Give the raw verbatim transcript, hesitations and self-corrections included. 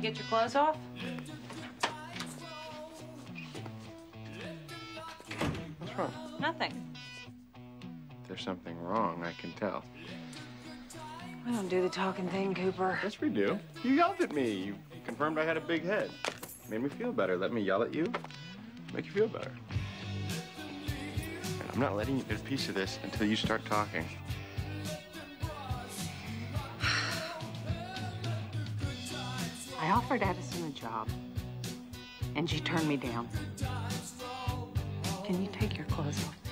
get your clothes off? What's wrong? Nothing. There's something wrong, I can tell. We don't do the talking thing, Cooper. Yes, we do. You yelled at me. You confirmed I had a big head. Made me feel better. Let me yell at you. Make you feel better. And I'm not letting you get a piece of this until you start talking. I offered Addison a job, and she turned me down. Can you take your clothes off?